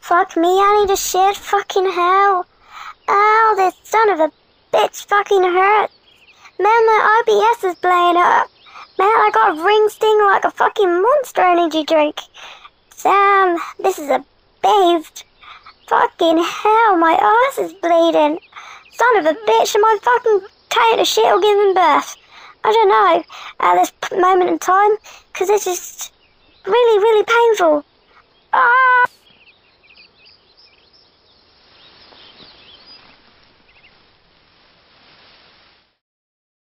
Fuck me, I need a shit. Fucking hell. Ow, this son of a bitch fucking hurt. Man, my IBS is playing up. Man, I got a ring sting like a fucking Monster Energy drink. Sam, this is a bathed. Fucking hell, my ass is bleeding. Son of a bitch, am I fucking taking a shit or giving birth? I don't know at this moment in time, because it's just really, really painful.